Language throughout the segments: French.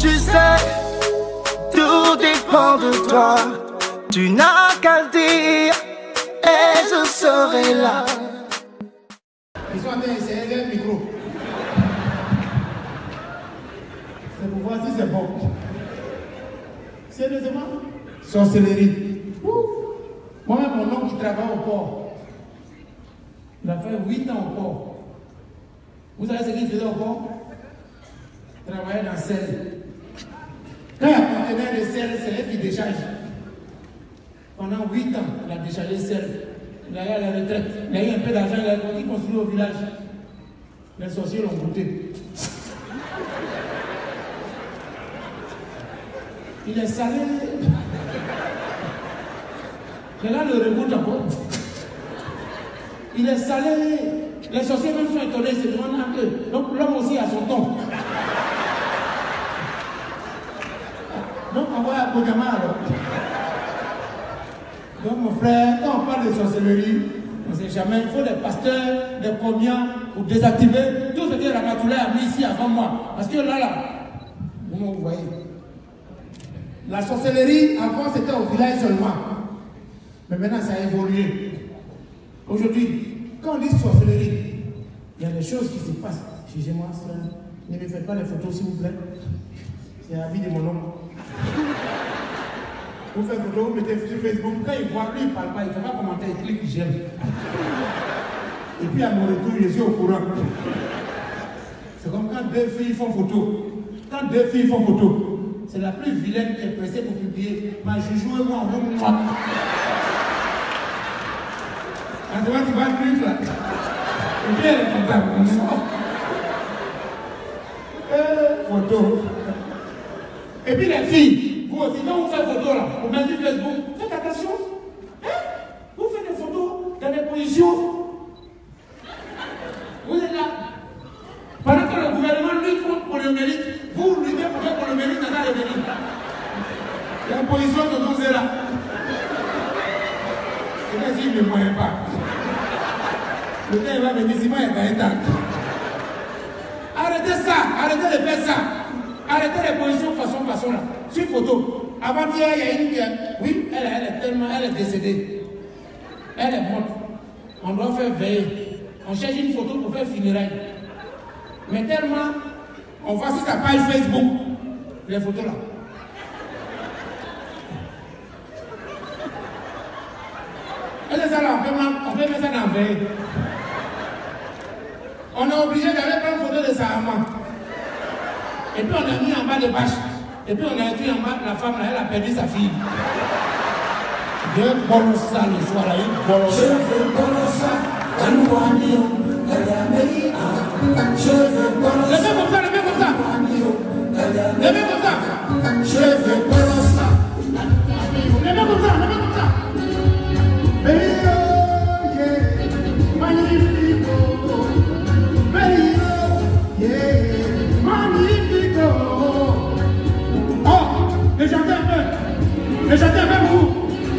Tu sais, tout dépend de toi. Tu n'as qu'à le dire et je serai là. Ils sont en train d'essayer le micro. C'est pour voir si c'est bon. Sérieusement? Sorcellerie. Moi-même, mon oncle qui travaille au port. Il a fait 8 ans au port. Vous savez ce qu'il faisait au port? Il travaillait dans le sel. Quand il y a un conteneur de sel, c'est elle qui décharge. Pendant 8 ans, il a déchargé le sel. Il a eu à la retraite. Il a eu un peu d'argent, il a construit au village. Les sorciers l'ont goûté. Il est salé. Les gars le regoute encore. Il est salé. Les sorciers même sont étonnés, ils se demandent un peu. Donc l'homme aussi a son ton. Donc on voit à Kodama alors. Donc mon frère, quand on parle de sorcellerie, on ne sait jamais, il faut des pasteurs, des comiens pour désactiver tout ce que Ramatoulaye a mis ici avant moi. Parce que là, vous voyez. La sorcellerie, avant c'était au village seulement. Mais maintenant ça a évolué. Aujourd'hui, quand on dit sorcellerie, il y a des choses qui se passent. Excusez-moi, ne me faites pas les photos s'il vous plaît. C'est la vie de mon homme. Vous faites photo, vous mettez sur Facebook, quand il voit, lui il ne parle pas, il ne fait pas commenter, il clique, j'aime. Et puis à mon retour, je suis au courant. C'est comme quand deux filles font photo. Quand deux filles font photo, c'est la plus vilaine qui est pressée pour publier. Ma joujou et moi, on va moi. Quand tu vas le truc là. Et puis elle est comme ça. Photo. Et puis les filles, vous aussi, quand vous faites photo là, vous mettez sur Facebook, faites attention. Hein? Vous faites des photos dans des positions. Vous êtes là. Pendant que le gouvernement lutte pour le mérite, vous luttez pour le mérite dans le mérite. Il y a une position de 12 là. C'est là s'il ne me moyen pas. Le temps il va venir, si moi il va être. Arrêtez ça, arrêtez de faire ça. Arrêtez les positions façon là. Sur photo. Avant-hier, il y a une qui oui, elle est décédée. Elle est morte. On doit faire veiller. On cherche une photo pour faire funérailles. Mais tellement, on voit sur sa page Facebook les photos là. Et c'est ça là, on peut mettre ça dans le veille. On est obligé d'aller prendre photo de sa maman. Et puis on a mis en bas de bâche. Et puis on a écrit en bas, la femme là, elle a perdu sa fille. Je bolo ça le soir là, il bolo ça. Je veux bolo ça, je veux bolo ça. Le mec comme ça, le mec comme ça. Le mec comme ça. Je veux bolo ça. Le mec comme ça, le mec comme ça. Mais j'étais avec vous.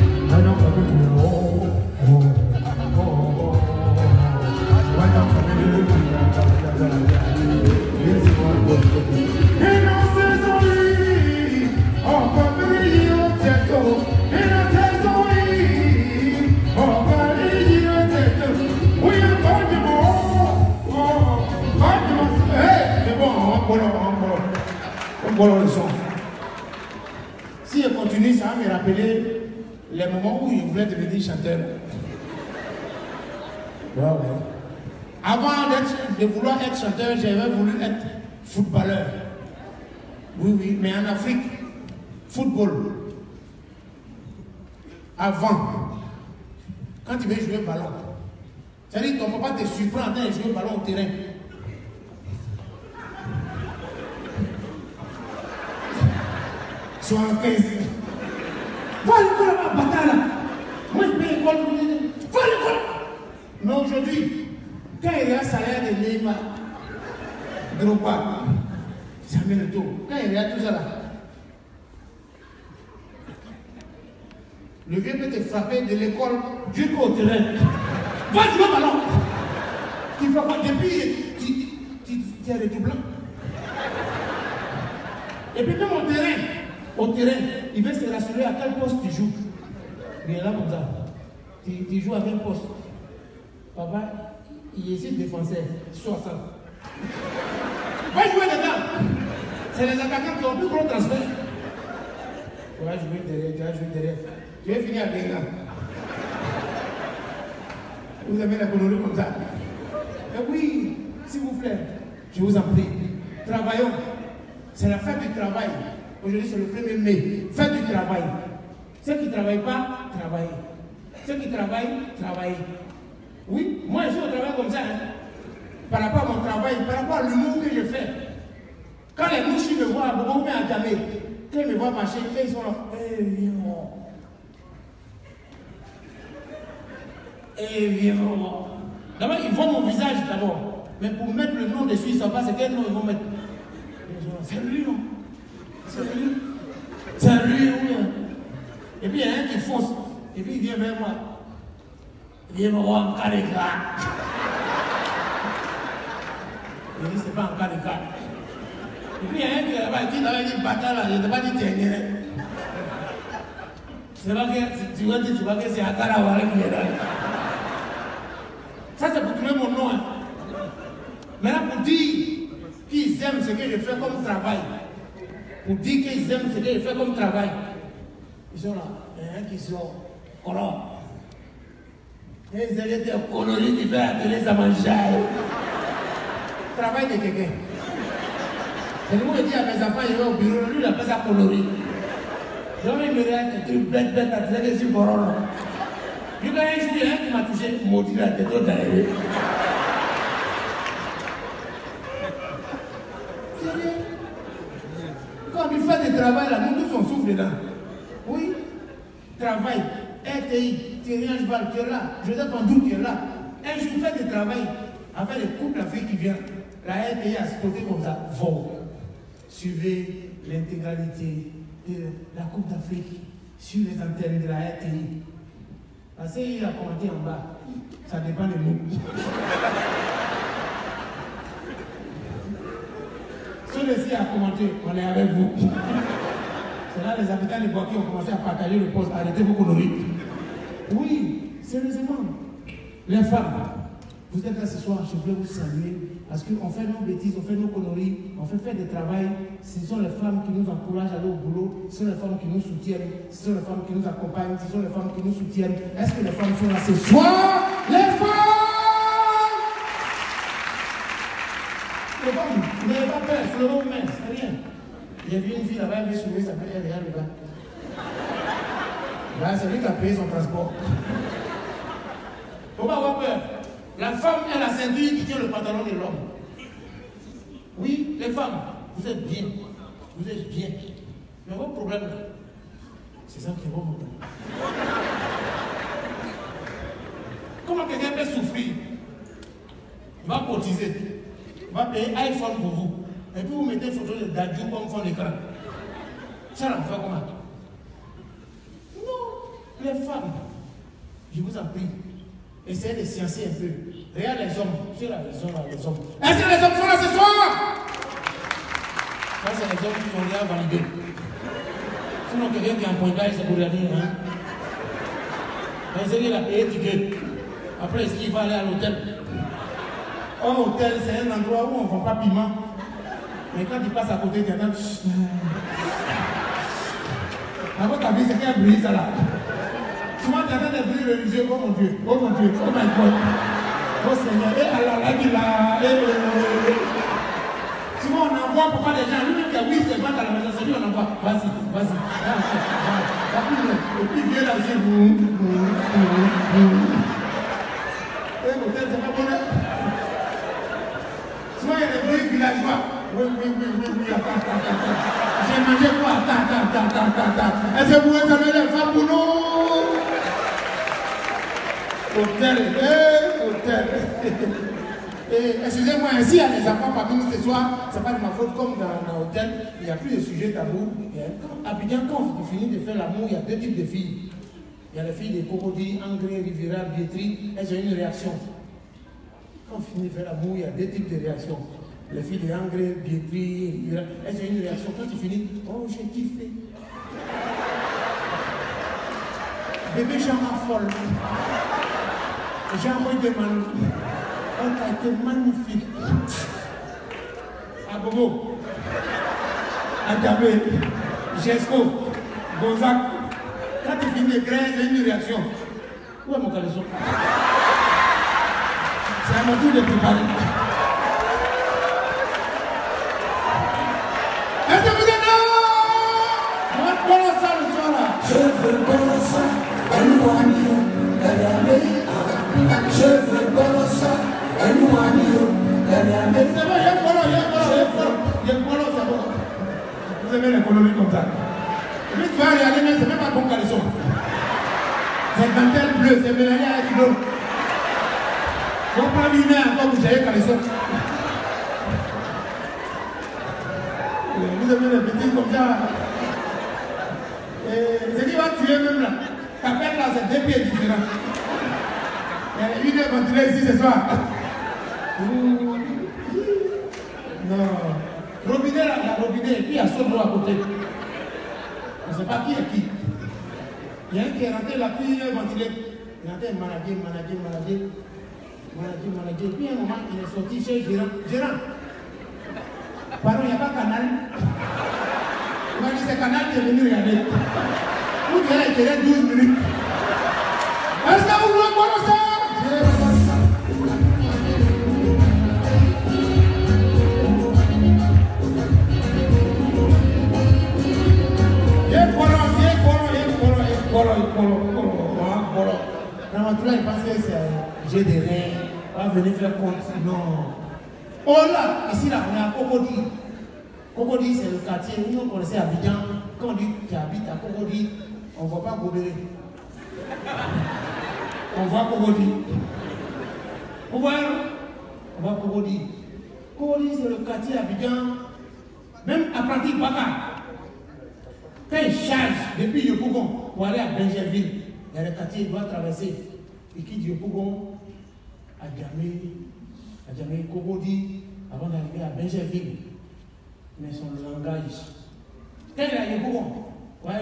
Si je continue, ça va me rappeler les moments où je voulais devenir chanteur. Ouais. Avant de vouloir être chanteur, j'avais voulu être footballeur. Oui, mais en Afrique, football. Avant, quand tu veux jouer au ballon, c'est-à-dire que ton papa te surprend en train de jouer au ballon au terrain. 75. Va à l'école là-bas, bâtard là. Moi je paye l'école. Va à l'école. Mais aujourd'hui, quand il y a un salaire de Neymar, Drogba, Samuel Eto'o, quand il y a tout ça là, le vieux peut te frapper de l'école jusqu'au terrain. Va jouer au ballon. Tu fais quoi depuis tu es redoublant. Et puis même au terrain, il veut se rassurer à quel poste tu joues. Il est là comme ça. Tu joues à quel poste? Papa, il est ici défenseur, 60. Va jouer dedans. C'est les attaquants qui ont plus gros transfert. Tu vas jouer derrière. Tu vas finir à Bénin. Vous avez la colonie comme ça. Mais oui, s'il vous plaît, je vous en prie, travaillons. C'est la fête du travail. Aujourd'hui, c'est le 1er mai. Fête du travail. Ceux qui ne travaillent pas, travaillent. Ceux qui travaillent, travaillent. Oui, moi je suis au travail comme ça. Hein. Par rapport à mon travail, par rapport à l'humour que je fais. Quand les mouches me voient, beaucoup à Djamé, quand ils me voient marcher, ils sont là. Eh, viens voir. Eh, viens voir. D'abord, ils voient mon visage d'abord. Mais pour mettre le nom dessus, ils ne savent pas c'est quel nom ils vont mettre. C'est lui, non? C'est lui. C'est lui, oui. Et puis il y a un qui fonce. Et puis il vient vers moi. Il vient me voir en cas de cas. Il dit, c'est pas en cas de cas. Et puis il y a un qui est là-bas, qui dit, bâtard là, je ne t'ai pas dit dernier. C'est pas que, tu vois que c'est un cas là qui est là. Ça c'est pour trouver mon nom. Hein. Maintenant pour dire qu'ils aiment ce que je fais comme travail. Pour dire qu'ils aiment ce que je fais comme travail. Ils sont là. Il y a un qui sont colons. Ils étaient coloris qui fait atteler sa mangeaille. Travail de quelqu'un. C'est nous qui dit à mes enfants, il va au bureau, lui il appelle ça coloris. Donc il me regarde des trucs bêtes, à dire que je suis corona. Du coup, un jour, il y a un qui m'a touché, maudit la tête d'ailleurs. Sérieux? Quand il fait du travail, là, nous tous on souffre dedans. Oui, travail, RTI, Thierry Angeval, tu es là, Joseph Andou, tu es là. Un jour, il fait du travail avec les couples d'Afrique qui viennent. La RTI a spoté comme ça. Vous suivez l'intégralité de la Coupe d'Afrique sur les antennes de la RTI. Parce qu'il a commenté en bas. Ça dépend de nous. Celui-ci a commenté, on est avec vous. C'est là les habitants de Boaké ont commencé à partager le poste. Arrêtez vos conneries. Oui, sérieusement. Les femmes, vous êtes là ce soir, je voulais vous saluer. Parce qu'on fait nos bêtises, on fait nos conneries, on fait faire des travail. Ce sont les femmes qui nous encouragent à aller au boulot. Ce sont les femmes qui nous soutiennent. Ce sont les femmes qui nous accompagnent. Ce sont les femmes qui nous soutiennent. Est-ce que les femmes sont là ce soir? Les femmes! Les femmes, vous n'avez pas peur, c'est le bon main, c'est rien. J'ai vu une fille là-bas, elle veut soulever sa paix, elle regarde le bas. Là, c'est lui qui a payé son transport. Faut pas avoir peur. La femme est la ceinture qui tient le pantalon de l'homme. Oui, les femmes, vous êtes bien. Vous êtes bien. Mais votre problème, c'est ça qui est votre problème. Comment quelqu'un peut souffrir? Il va cotiser. Il va payer iPhone pour vous. Et puis vous mettez une photo de Dadju comme fond d'écran. Ça l'en fait comment? Non, les femmes, je vous en prie, essayez de sciencer un peu. Regarde les hommes, c'est là, les hommes. Est-ce que les hommes sont là ce soir? Ça, c'est les hommes qui ont rien validé. Sinon, quelqu'un qui a un pointage, c'est pour rien dire. Hein? Mais c'est qu'il a payé ticket. Après, est-ce qu'il va aller à l'hôtel? Un hôtel, c'est un endroit où on ne vend pas piment. Mais quand il passe à côté, il y en a. À votre avis, c'est quel bruit ça là? Souvent, tu entends des bruits religieux. Oh mon Dieu, oh my God. Oh Seigneur, et Allah, souvent on envoie pour pas les gens. Lui-même qui a oui, c'est pas dans la maison, c'est lui on envoie. Vas-y. Et puis il vient là aussi. Et l'hôtel, c'est pas bon. Souvent il y a des bruits villageois. Oui, attends. J'ai mangé quoi? Attends. Est-ce que vous pouvez saluer les femmes pour nous? Hôtel. Excusez-moi, s'il y a des enfants parmi nous ce soir, ce n'est pas de ma faute, comme dans l'hôtel, il n'y a plus de sujet tabou. Abidjan, quand vous finissez de faire l'amour, il y a deux types de filles. Il y a les filles de Cocody, Angré, Riviera, Bietri, elles ont une réaction. Quand vous finissez de faire l'amour, il y a deux types de réactions. Les filles de Angers, Biétri, elles ont une réaction. Quand tu finis, oh, j'ai kiffé. Bébé Jean folle. J'ai envoyé des mains. Oh, t'as été magnifique. À Bobo, à Gabé, Jesco, Gonzac. Quand tu finis de grains, j'ai une réaction. Où est mon caleçon? C'est à mon tour de préparer. Est-ce que vous êtes là? On va prendre ça le soir là. Je veux prendre ça, Elouani, je veux prendre ça, Elouani, c'est bon, il y a un polo, c'est bon. Vous aimez l'économie comme ça. Et puis tu vas regarder, mais c'est même pas bon caleçon. C'est dentelle bleue, c'est mélangé avec l'eau. Il faut pas lui mettre encore vous avez caleçon. Vous aimez les petits comme ça. Et ce qui va tuer même là, ta perte là, c'est 2 pieds différents. Il y a une heure ventilée ici ce soir. Non. Robinet là, il y a robinet et puis il y a son à côté. On ne sait pas qui est qui. Il y a un qui est rentré là, puis il est ventilé. Il est rentré manager. Et puis à un moment, il est sorti chez Gérant. Gérant, pardon, il n'y a pas canal. Il m'a dit c'est canal qui est venu regarder. Vous devez éclairer 12 minutes. Est-ce que vous voulez voir ça? Là, il pense que j'ai des reins, on va venir faire compte. Non. Oh là, ici là, on est à Cocody. Cocody, c'est le quartier. Nous, on connaissait Abidjan. Quand on dit que tu habites à Cocody, on ne voit pas Gobéré. On voit Cocody. Vous voyez? On voit Cocody. Cocody, c'est le quartier Abidjan. Même apprenti Baka. Quand il charge depuis Yopougon pour aller à Benjerville, il y a le quartier, il doit traverser. Il quitte Yopougon, à Djamé, Cocody, avant d'arriver à Benjerville. Mais son langage. Quand il est à Yopougon, ouais,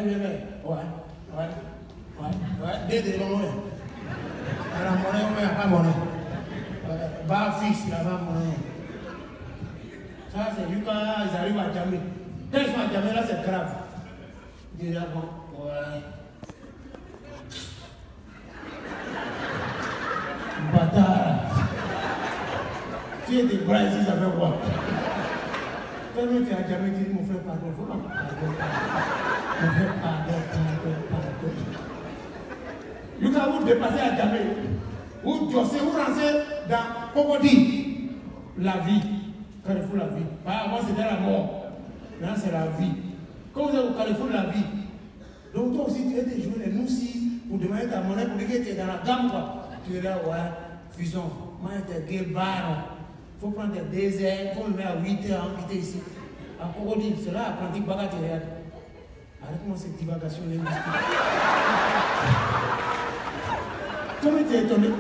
dès l'homme, à la monnaie, on n'a pas monnaie. Bas fixe, il n'y a pas monnaie. Ça, c'est lui quand ils arrivent à Djamé. Quand ils sont à Djamé, là, c'est grave. Il dit là, bon, ouais. Bâtard. Tu es des bras ici, ça fait quoi? Quand tu es à Djamé, tu dis, mon frère, pardon, il faut pas. Mon frère, pardon. Lucas, vous dépassez à Djamé. Vous dossez, vous lancez dans Cocody. La vie. Carrefour, la vie. Avant, c'était la mort. Maintenant, c'est la vie. Quand vous êtes au Carrefour, la vie. Donc, toi aussi, tu es des joueurs, nous aussi, pour demander ta monnaie, pour dire que tu es dans la gamme, quoi. Tu es là, ouais, fusion. Moi, tu es bar. Il faut prendre des déserts, il faut le mettre à 8 heures, quitter ici. À Cocody, c'est là, apprenti Baka, tu regardes. Arrête-moi cette divagation linguistique. Comment tu es étonné?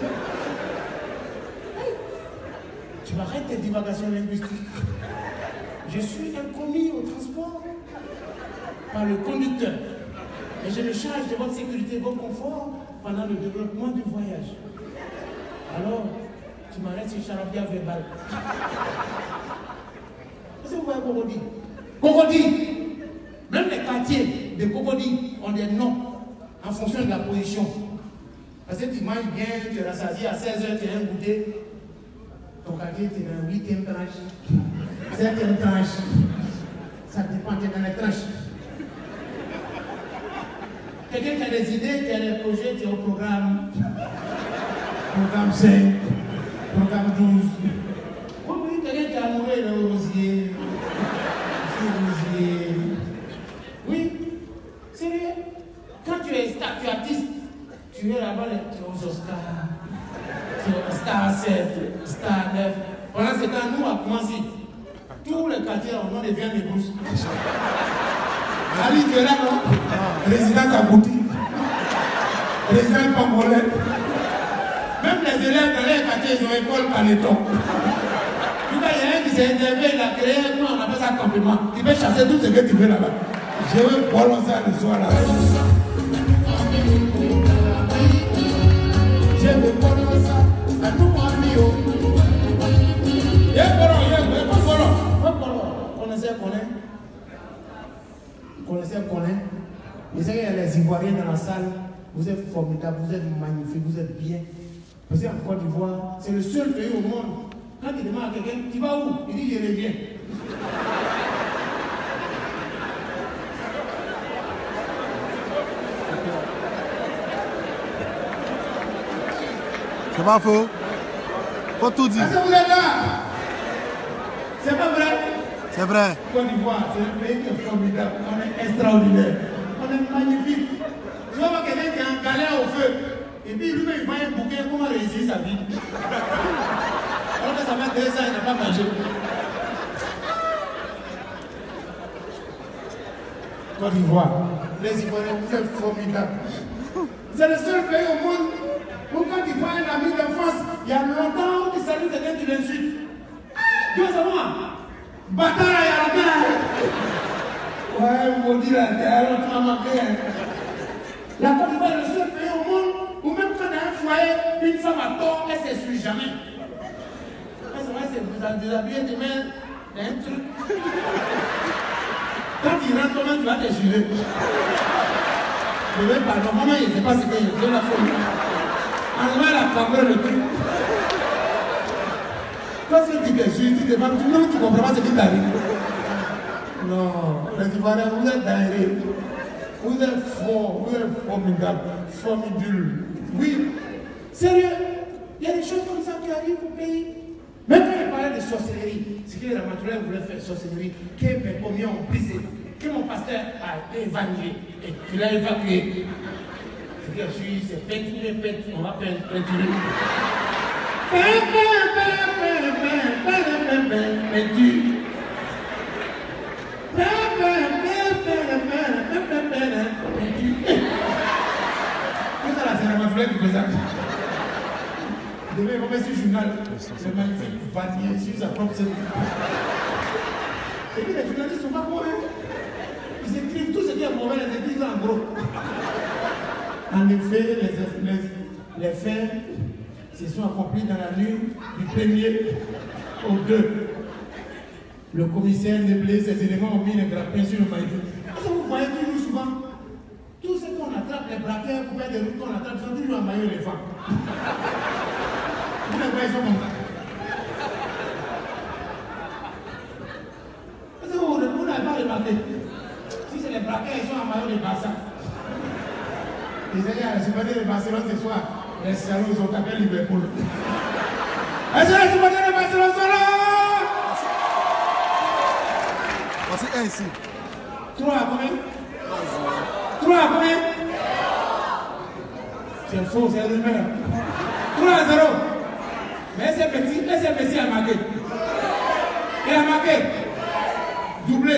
Tu m'arrêtes tes divagations linguistiques. Je suis un commis au transport par le conducteur. Et je me charge de votre sécurité et votre confort pendant le développement du voyage. Alors, tu m'arrêtes sur charabia verbal. Qu'est-ce que vous voyez Cocody? Cocody! Même les quartiers de Cocody ont des noms en fonction de la position. Parce que tu manges bien, tu es rassasié à 16h, tu as un goûter. Ton quartier, tu es dans la 8e tranche, 7e tranche. Ça dépend, tu es dans les tranches. Quelqu'un qui a des idées, qui a des projets, tu es au programme. Programme 5, programme 12. Oui, quelqu'un qui est amoureux, il est au rosier. Oui, sérieux. Quand tu es artiste, tu es là-bas, tu es aux Oscars, tu es au Star 7, Star 9. Pendant ce temps, nous, à commencer, tous les quartiers, on devient des brousses. Ali, tu es là, non? Résident Kabouti, résident Pangolais. Même les élèves dans les quartiers, ils ont école Caneton. Il y a un qui s'est énervé, il a créé, nous on appelle ça compliment. Tu veux chasser tout ce que tu veux là-bas. Je veux boire ça le soir là. Je veux boire ça. À tout mon ami. Connaissez. Vous savez, il y a les Ivoiriens dans la salle. Vous êtes formidables, vous êtes magnifiques, vous êtes bien. Parce qu'en Côte d'Ivoire, c'est le seul pays au monde. Quand tu demandes à quelqu'un, tu vas où? Il dit, je reviens. C'est pas faux. Faut tout dire. Est-ce que vous êtes là? C'est pas vrai? C'est vrai. Côte d'Ivoire, c'est un pays qui est formidable. On est extraordinaire. On est magnifique. Tu vas voir quelqu'un qui est en galère au feu. Et puis lui-même, il va un bouquet, comment réussir sa vie. Alors que ça fait 2 ans, il n'a pas mangé. Côte d'Ivoire, les Ivoiriens, vous êtes formidables. C'est le seul pays au monde où quand tu vois un ami d'enfance, il y a longtemps où tu salues quelqu'un qui l'insulte. Tu veux savoir? Bâtard, il y a la terre. Ouais, maudit la terre, on t'a manqué. La Côte d'Ivoire est le seul pays au monde où même quand dans un foyer, une femme a tort, elle ne s'essuie jamais. C'est vrai, c'est vous en déshabiller demain, il y a un truc. Quand il rentre, comment tu vas t'essuyer? Je ne veux pas, normalement, il ne sait pas ce qu'il y a, c'est la folie. En vrai, elle a cambré le truc. Quand tu t'essuies, tu te demandes, non, tu ne comprends pas ce qui t'arrive. Non, les Ivoiriens, vous êtes dingue. Vous êtes forts, vous êtes formidables, formidables. Oui, sérieux, il y a des choses comme ça qui arrivent au pays. Même quand il parlait de sorcellerie, c'est que les Ramatoulaye voulaient faire sorcellerie, que mes commis ont brisé, que mon pasteur a évanoué et qu'il a évacué. C'est que je suis, c'est peinture, on va peinturer. Peinture. C'est la Ramatoulaye qui fait ça. Demain, il va mettre ce journal, c'est magnifique, Vanier, sur sa propre scène. Et puis les journalistes ne sont pas bons, hein. Ils écrivent tout ce qui est mauvais, les écrivent en gros. En effet, les faits se sont accomplis dans la nuit du 1er au 2. Le commissaire Neblé, ces éléments ont mis les grappins sur le maillot. Est-ce que vous voyez toujours souvent, tous ceux qu'on attrape, les braqueurs, couverts de route qu'on attrape, sont toujours en maillot éléphant. Vous les voyez, ils sont comme ça. Est-ce que vous n'avez pas remarqué? Si c'est les braqueurs, ils sont en maillot de Barça. Ils disent, il y a les supporters de Barcelone ce soir. Les salauds, ils ont tapé Liverpool. Est-ce que les supporters de Barcelone sont là? Voici un ici. 3 à combien? 3 à combien? C'est faux, c'est rumeur. 3 à 0. Mais c'est petit a marqué. Il a marqué. Doublé.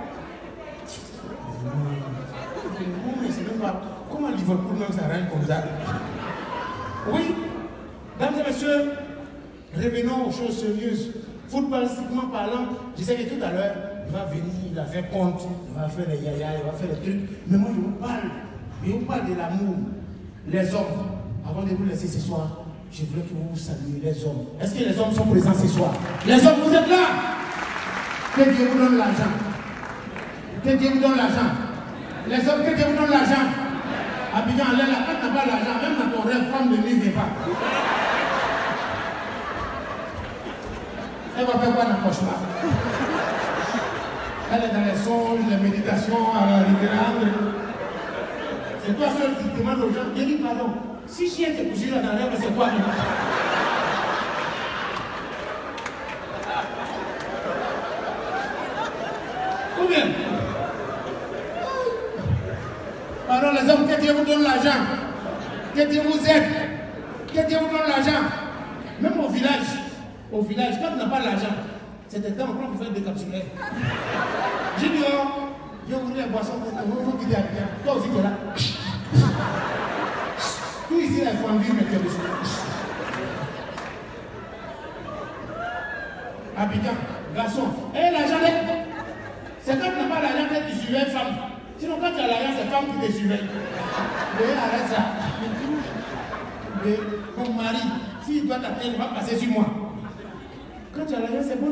Comment Liverpool même s'arrange comme ça? Oui, mesdames et messieurs, revenons aux choses sérieuses. Footballistiquement parlant, je sais que tout à l'heure, il va venir, il va faire compte, il va faire les yaya, il va faire les trucs. Mais moi, je vous parle de l'amour. Les hommes, avant de vous laisser ce soir, je voulais que vous vous saluiez, les hommes. Est-ce que les hommes sont présents ce soir? Les hommes, vous êtes là? Que Dieu vous donne l'argent. Que Dieu vous donne l'argent. Les hommes, que Dieu vous donne l'argent. Abidjan, allez là, quand tu n'as pas l'argent, même dans ton rêve, femme de nuit ne vient pas. Elle va faire quoi dans le cauchemar? Elle est dans les songes, les méditations, à la révérende. C'est toi seul qui demande aux gens, viens dis pardon. Si chien te poursuit là dans le rêve, c'est quoi? Combien? Alors les hommes, que Dieu vous donne l'argent. Que Dieu vous aide. Que Dieu vous donne l'argent. Même au village, quand tu n'as pas l'argent, c'est des temps pour faire des capsulaires. J'ai dit, oh, j'ai ouvert les boissons pour vous quitter à bien. Toi aussi, tu es là. Tout ici, il faut en vivre, mais tu es dessus. Abidjan, Garçon. Et l'argent, c'est quand tu n'as pas l'argent que tu surveilles femme. Sinon, quand tu as l'argent, c'est femme qui te surveille. Mais arrête ça. Mais mon mari, s'il doit t'appeler, il va passer sur moi. Quand tu as l'argent, c'est bon.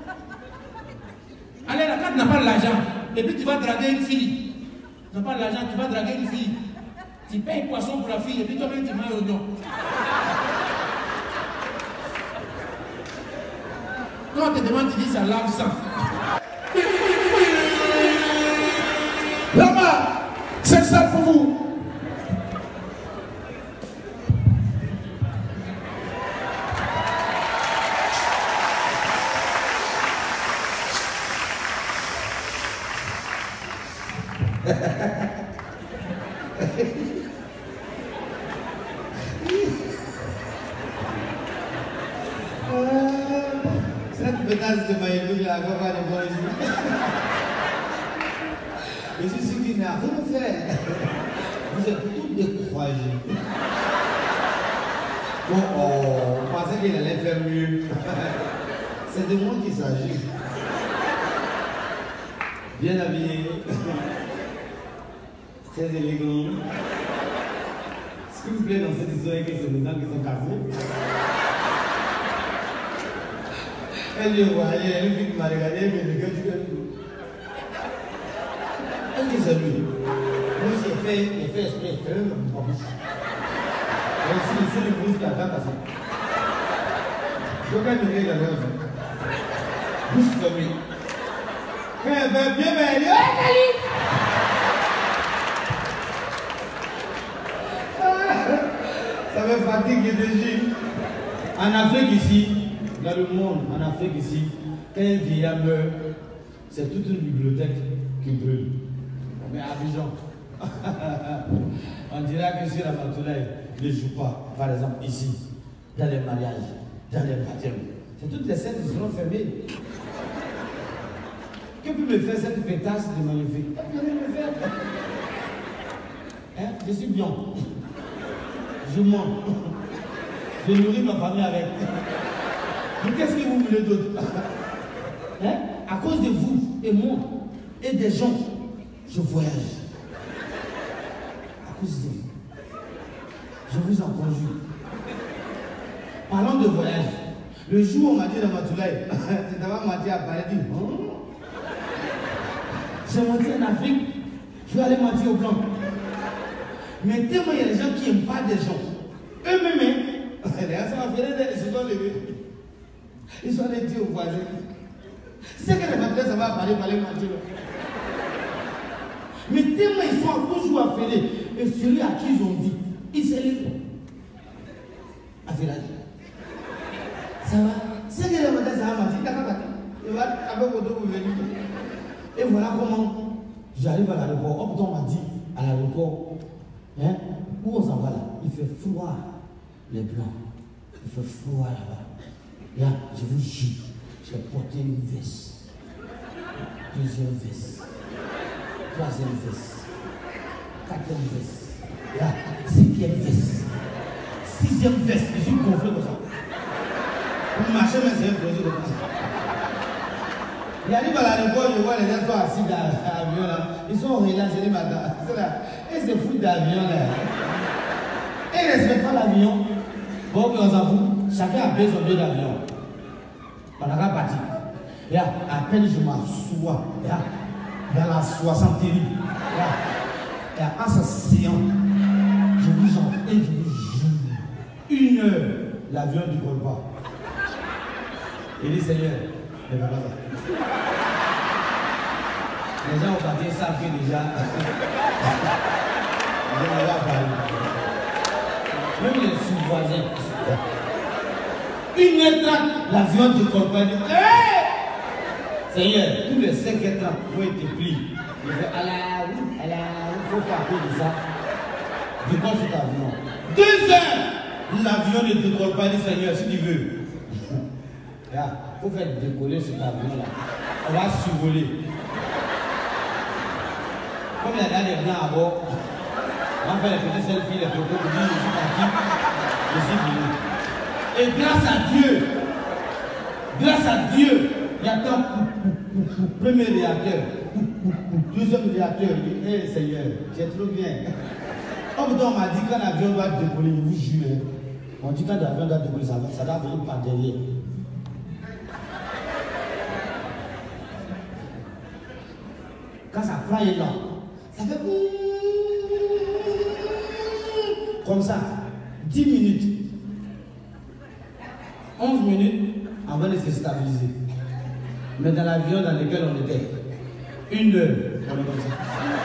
Allez, là, quand tu n'as pas l'argent, et puis tu vas draguer une fille. Tu n'as pas l'argent, tu vas draguer une fille. Tu payes poisson pour la fille, et puis toi-même tu manges oignon. Quand on te demande, tu dis ça lave sang. Là-bas, c'est ça pour vous. Cette pétasse de maillot, je la vois pas de moi ici. Je suis sûr qu'il n'a rien fait. Vous êtes tous découragés. Bon, on pensait qu'il allait faire mieux. C'est de moi qu'il s'agit. Bien habillé. Très élégant. Ce qui me plaît dans cette histoire, c'est que c'est des dents qui sont cassées. Elle le voyait, elle qui m'a regardé, mais le gars du gars. Est-ce que c'est lui? Moi, il fait exprès, il fait même pas bouche. Et aussi, c'est le bruit qui a tant passé. Donc, elle me regarde là, bouche fermée. Quand elle fait bien, mais elle dit, ouais, Kali! Ça me fatigue de dire. En Afrique ici, dans le monde, en Afrique ici, quand un vieillard meurt, c'est toute une bibliothèque qui brûle. Mais à Abidjan, on dira que si la Matoulaye ne joue pas, par exemple ici, dans les mariages, dans les baptêmes, c'est toutes les scènes qui seront fermées. Que peut me faire cette pétasse de magnifique? Que peut me faire? Hein? Je suis bien. Je mens. Je nourris ma famille avec. Mais qu'est-ce que vous voulez d'autre? Hein? À cause de vous et moi et des gens, je voyage. À cause de vous. Je vous en conjure. Parlons de voyage. Le jour où on m'a dit dans Matoulaye, tu t'avais menti à Paris, dit, j'ai menti en Afrique, je vais aller mentir au blanc. Mais tellement il y a des gens qui n'aiment pas des gens. Eux-mêmes, les gens ils se sont levés. Ils sont allés dire aux voisins. C'est que les matins, ça va parler mentir. Mais tellement ils sont toujours affairés. Et celui à qui ils ont dit, il s'est levé. Affairage. Ça va? C'est que les matins, ça va mentir. Il va avec votre pour venir. Et voilà comment j'arrive à l'aéroport. Hop, on m'a dit à l'aéroport, hein, où on s'en va là? Il fait froid, les blancs. Il fait froid là-bas. Là, je vous jure, j'ai porté une veste. Deuxième veste. Troisième veste. Quatrième veste. Là, cinquième veste. Sixième veste. Je suis gonflé comme ça. Pour marcher, mais c'est un projet de plus. Il arrive à l'aéroport, je vois les gens sont assis dans l'avion là. Ils sont relaxés, les matins. Et c'est fou d'avion là. Et ils ne respectent pas l'avion. Bon, on s'en fout. Chacun a payé son billet d'avion. On n'a qu'à partir. Et à peine je m'assois, dans la soixanterie, et en s'asseyant, je vous en et je vous jure, 1 heure, l'avion ne décolle pas. Il dit Seigneur, ne fais pas ça. Les gens au quartier savent que déjà, même les sous-voisins. 1h30, l'avion ne décolle pas. Hey! Seigneur, tous les 5h30 vont être pris. Il fait à la route, il faut faire à cause de ça. Décolle cet avion. 2 heures, l'avion ne décolle pas. Il dit Seigneur, si tu veux. Il faut faire décoller cet avion-là. On va survoler. Comme il y a des blancs à bord, on va faire les petits selfies, les photos, pour dire je suis parti, je suis venu. Et grâce à Dieu, J'attends premier réacteur, deuxième réacteur. Eh Seigneur, c'est trop bien. On m'a dit quand l'avion doit décoller, je vous jure. On dit quand l'avion doit décoller, ça doit venir par derrière. Quand ça prend là, ça fait comme ça, 10 minutes, 11 minutes avant de se stabiliser. Mais dans l'avion dans lequel on était, 1 heure, on est comme ça.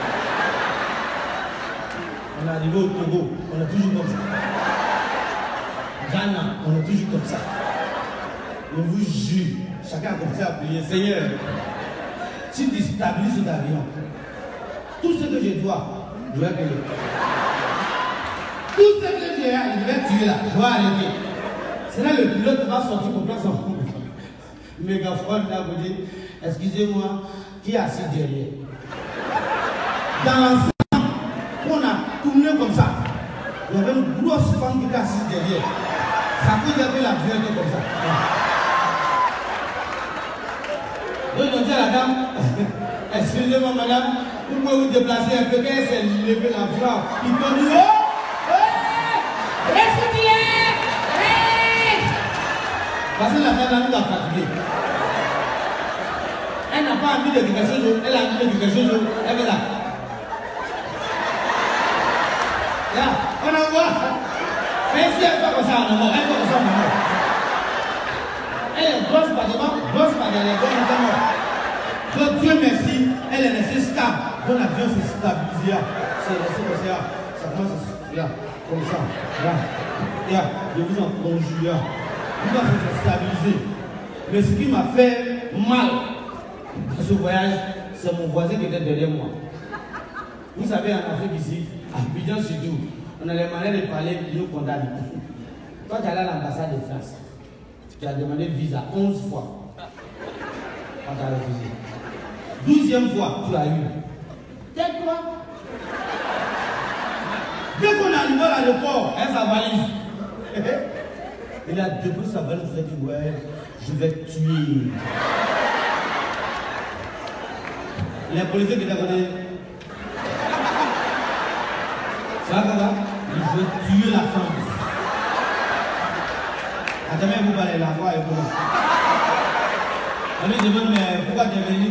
On est arrivé au Togo, on est toujours comme ça. Ghana, on est toujours comme ça. Je vous jure, chacun a commencé à prier, Seigneur, si tu stabilises cet avion, tout ce que je dois, je vais payer. Tout ce que j'ai, je vais tuer là, je vais arrêter. C'est là que le pilote va sortir pour prendre son mégaphone là pour dire, excusez-moi, qui est assis derrière? Dans l'ensemble, on a tourné comme ça. Il y avait une grosse femme qui était assise derrière. Ça peut dire que l'avion était comme ça. Donc ils ont dit à la dame, excusez-moi madame, vous pouvez vous déplacer un peu, quand elle s'est levée la voix, ils t'ont dit, oh! Parce que la dame nous a fatigué. Elle n'a pas envie de quelque chose, elle a envie de quelque chose, elle est là. Là, on en voit. Mais si elle fait comme ça, on en voit, elle fait comme ça, on en voit. Elle est grosse par devant, grosse par derrière, grosse par devant. Donc Dieu merci, elle est restée stable. Donc l'avion s'est stabilisé. C'est resté comme ça. Ça commence à là, comme ça. Là, là, je vous en conjure. Vous allez se stabiliser. Mais ce qui m'a fait mal dans ce voyage, c'est mon voisin qui était derrière moi. Vous savez, en Afrique ici, à Abidjan surtout, on a les manières de parler, ils nous condamnent. Quand tu es allé à l'ambassade de France, tu as demandé visa 11 fois. Quand tu as refusé. 12e fois, tu l'as eu. Tais-toi. Dès qu'on est arrivé à l'aéroport, elle sa valise. Il a déposé sa valise, il a dit ouais, je vais tuer. Les policiers qui étaient à côté. Ça va, il veut tuer la femme. Attendez, vous parlez la voix et vous. On lui demande, mais pourquoi tu es venu?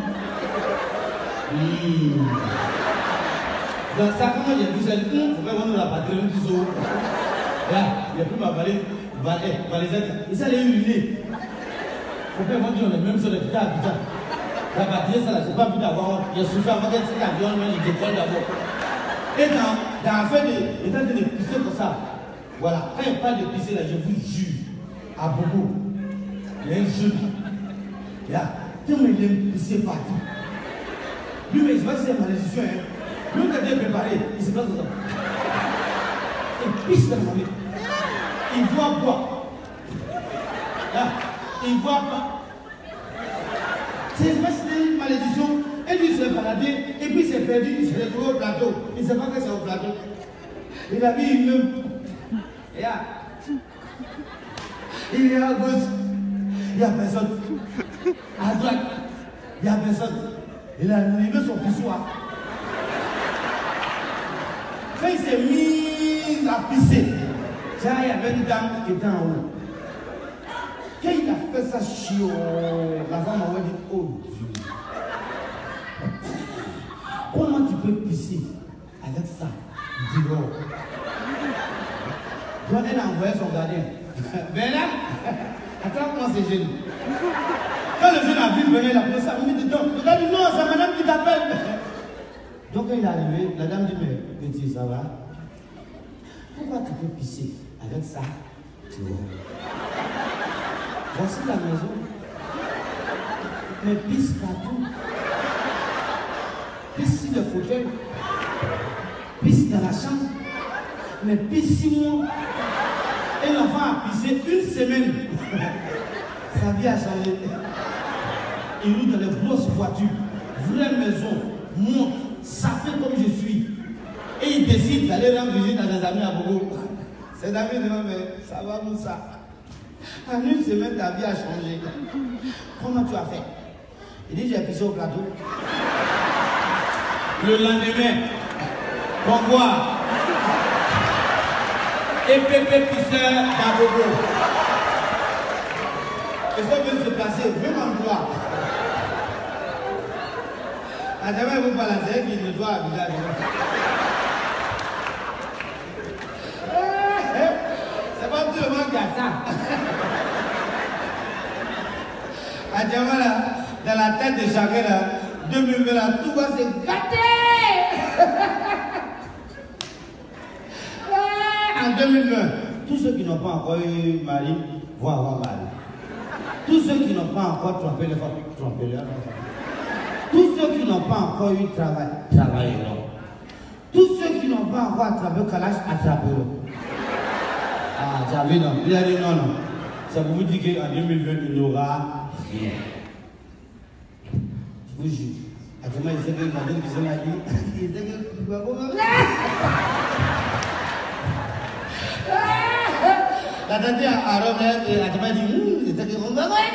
Dans ça, comment j'ai vu ça? Il faut pas vendre la patrie, du zoo. Là, il n'y a plus ma valise. Il s'est allé uriner. Il faut pas vendre, on est même sur le petit habitat. La patrie, ça, je n'ai pas vu d'avoir. Il a souffert avant qu'elle s'est avion, mais il décolle d'abord. Et dans l'affaire de pisser comme ça, voilà, quand il parle de pisser là, je vous jure, à Bobo, il y a un jeune, là, tout le monde aime pisser partout. Lui, mais je sais pas si c'est malédiction, hein. Lui, quand il est préparé, il se passe comme ça. Il pisse dans le monde. Il voit quoi? Là, il voit pas. C'est une malédiction. Et lui s'est baladé, et puis il s'est perdu, il s'est retrouvé au plateau. Il ne sait pas que c'est au plateau. Il a vu une meuf. Et là, il est à gauche, il n'y a personne. À droite, il n'y a personne. Il a levé son pissoir. Quand il s'est mis à pisser, il y avait une dame qui était en haut. Quand il a fait ça chiot, la femme m'a dit, oh Dieu. Comment tu peux pisser avec ça dehors? Donc elle a envoyé son gardien. Ben là, attends comment c'est jeune. Quand le jeune a vu venir, la police a mis dedans. Le gars dit non, c'est madame qui t'appelle. Donc quand il est arrivé, la dame dit mais petit, ça va? Pourquoi tu peux pisser avec ça dehors? Voici la maison. Mais pisse partout. Pisse sur le fauteuil, pisse dans la chambre, mais pisse 6 mois. Et l'enfant a pissé 1 semaine. Sa vie a changé. Il roule dans les grosses voitures, vraie maison, monte, sapé comme je suis. Et il décide d'aller rendre visite à des amis à Bobo. Ses amis disent mais ça va Moussa. En une semaine, ta vie a changé. Comment tu as fait? Il dit, j'ai pissé au plateau. Le lendemain, convoi. Et pépé pisseur d'Agogo. Et ça veut se passer, même en droit. À jamais vous balancer qu'il ne doit habiter. C'est pas tout le monde qui a ça. À jamais là, dans la tête de chacun là, 2020 là, tout va se gâter. En 2020, tous ceux qui n'ont pas encore eu mari vont avoir mari. Tous ceux qui n'ont pas encore trompé les femmes, trompez-les. Tous ceux qui n'ont pas encore eu travail, travailleront. Tous ceux qui n'ont pas encore attrapé le calage, attraperont. Ah, tu as vu, non? Il a dit non, non. Ça vous dit qu'en 2020, il n'y aura rien. Je vous jure. Actuellement, il sait que madame qui s'en a dit, il sait que... La tante à Rome, elle dit, il sait que...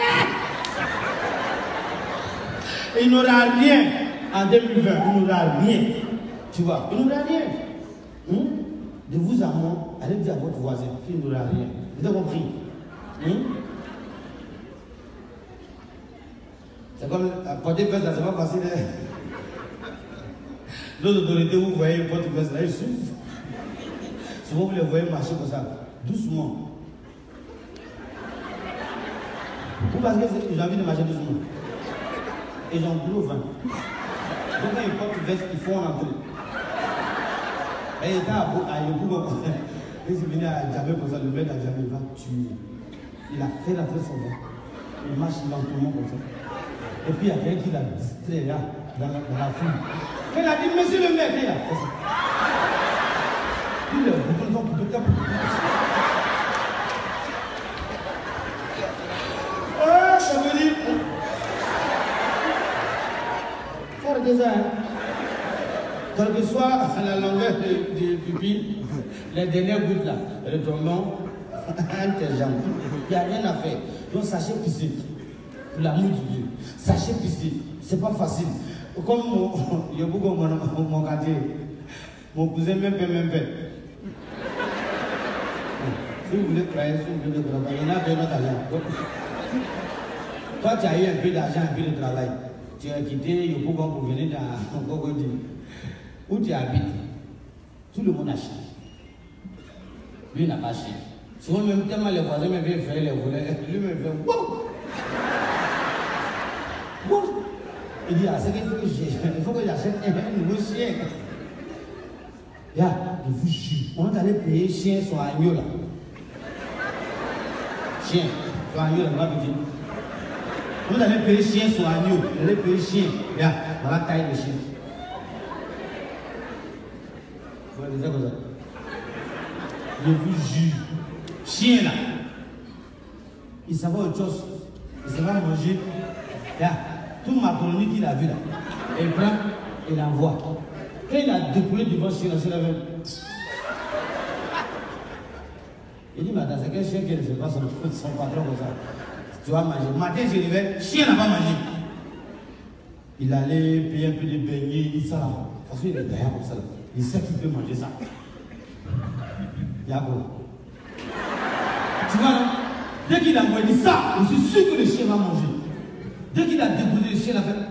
Il n'aura rien en 2020, il n'aura rien. Tu vois, il n'aura rien. De vous à moi, allez dire à votre voisin qu'il n'aura rien. Vous avez compris? C'est comme porter fesse là, c'est pas facile. L'autre autorité, vous voyez porter fesse là, il souffre. Souvent vous les voyez marcher comme ça, doucement. Vous pensez que j'ai envie de marcher doucement? Et j'en boule au vin. Donc quand ils portent une veste, il faut en entrer. Et il était à Yopougo. Et il venait à Djamé comme ça, le mec à Djamé, il va tuer. Il a fait rentrer son vin. Il marche lentement comme ça. Et puis il y a quelqu'un qui l'a distrait là, dans la foule. Quand il a dit, monsieur le maire, il a fait ça. Puis le bouton sont plutôt capés. Oh, ça veut dire. Ça, quelle que soit la longueur du pupille, les dernières gouttes là, retombons entre tes jambes. Il n'y a rien à faire. Donc sachez pisser. Pour l'amour de Dieu. Sachez pisser. C'est pas facile. Comme il y a beaucoup mon quartier. Mon cousin même père. Si vous voulez travailler, si vous voulez travailler, il y en a bien d'autres argent. Toi tu as eu un peu d'argent, un peu de travail. Tu as quitté Yopougon pour venir dans Cogodi. Où tu habites, tout le monde a chié. Lui n'a pas chié. Souvent même tellement les voisins me viennent faire les volets, lui me fait wow! Wow! Il dit, ah, c'est qu'il faut que j'achète un nouveau chien. Là, il vous jure, on est allé payer chien sur agneau là. Chien, sur agneau là, ma petite. On est allé payer chien sur agneau, on est allé payer chien. Là, voilà la taille de chien. Vous voyez comme ça. Je vous jure, chien là, il savait autre chose. Il savait manger. Là, tout macaroni qu'il a vu là, il prend et l'envoie. Quand il a déployé devant le chien, il a fait. Il dit, madame, c'est quel chien qui ne fait pas son patron comme ça? Tu vas manger. Matin, je réveille, chien n'a pas mangé. Il allait payer un peu de beignets, il dit ça là. Parce qu'il est derrière comme ça là. Il sait qu'il peut manger ça. Yabo. Tu vois là? Dès qu'il a envoyé ça, je suis sûr que le chien va manger. Dès qu'il a déposé le chien, il a fait.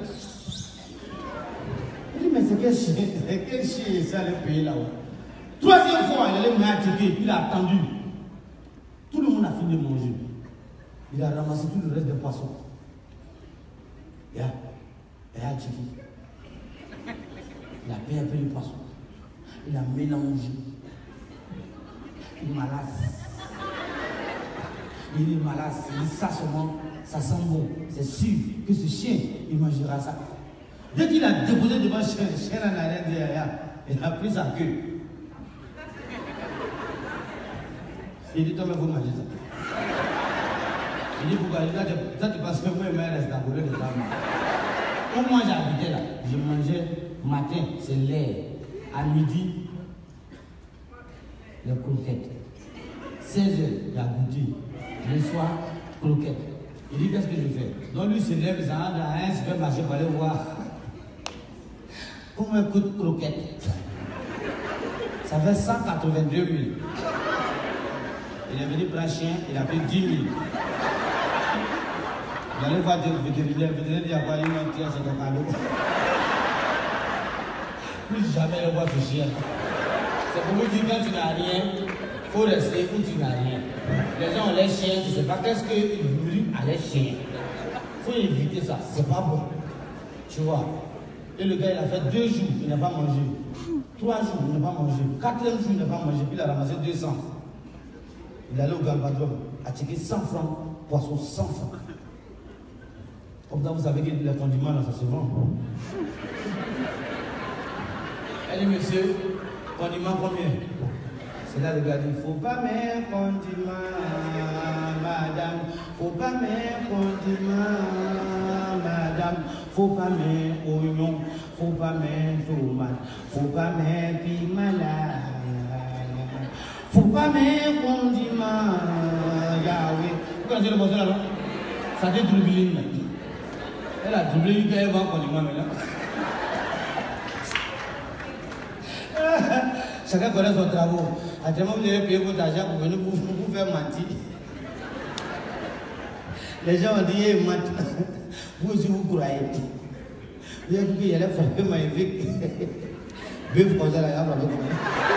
Il dit, mais c'est quel chien? C'est quel chien ça le pays là-haut? Troisième fois, il allait m'attiquer, puis il a attendu. Tout le monde a fini de manger. Il a ramassé tout le reste des poissons. Il a attiqué. Il a payé un peu de poissons. Il a mélangé. Il malasse. Il est malasse. Il dit ça seulement, ça sent bon. C'est sûr que ce chien, il mangera ça. Dès qu'il a déposé devant le chien n'a rien dit derrière. Il a pris sa queue. Il dit, toi, mais vous mangez ça. Il dit, pourquoi? Ça, tu passes que moi, il m'a resté à couler de ta main. Quand moi j'habitais là, je mangeais matin, c'est lait. À midi, les croquettes. 16h, il y a goûté. le soir, croquette. Il dit qu'est-ce que je fais? Donc lui se lève, il s'en va dans un supermarché pour aller voir. Combien coûte croquette? Ça fait 182 000. Il est venu prendre un chien, il a pris 10 000. Il allait voir le vétérinaire, il a pas eu un tir sur ton cadeau. Plus jamais il voit ce chien. C'est pour vous dire quand tu n'as rien, il faut rester où tu n'as rien. Les gens ont les chiens, tu ne sais pas qu'est-ce qu'ils nourrissent à les chiens. Il faut éviter ça, c'est pas bon. Tu vois. Et le gars, il a fait 2 jours, il n'a pas mangé. 3 jours, il n'a pas mangé. 4e jour, il n'a pas mangé. Puis il a ramassé 200. Il est allé au Galvadrum, a checké 100 francs, poisson 100 francs. Comme ça, vous savez que les condiments, là, ça se vend. Elle dit, monsieur, condiments combien? C'est là le gars dit, faut pas mettre condiments, madame. Faut pas mettre condiments, madame. Faut pas mettre oignon, faut pas mettre tomate, faut pas mettre piment là. Faut pas mettre condiments, Yahweh. Vous connaissez le morceau là-bas? Ça dit droubline. Elle a doublé, il peut y avoir condiments maintenant. Chacun connaît son travail. Actuellement, vous avez payé votre argent pour venir vous faire mentir. Les gens ont dit, hey, vous aussi vous croyez. Vous avez dit qu'il y a les frères magnifiques. Bœuf comme ça, là, il a frappé comme ça.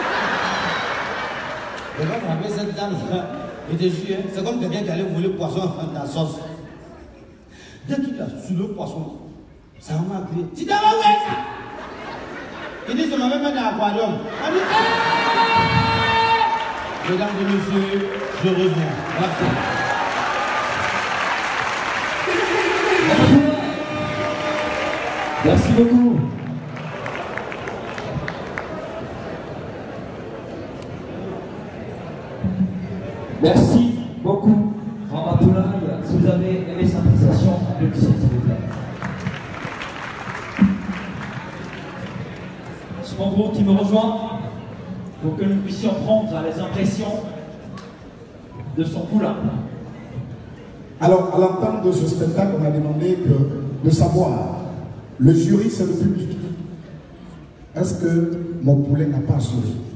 Il va frapper cette dame-là. Je te jure, c'est comme quelqu'un qui allait voler le poisson dans la sauce. Dès qu'il a su le poisson, ça m'a crié. Tu t'en vas où est ça? Il dit, je m'avais mis dans l'aquarium. On dit, hey! Mesdames et messieurs, je reviens. Merci. Merci beaucoup. Merci beaucoup, Ramatoulaye. Si vous avez aimé sa prestation, applaudissez s'il vous plaît. C'est mon groupe qui me rejoint pour que nous puissions prendre les impressions de son poulain. Alors, à l'entente de ce spectacle, on a demandé de savoir, le jury c'est le public. Est-ce que mon poulet n'a pas souri?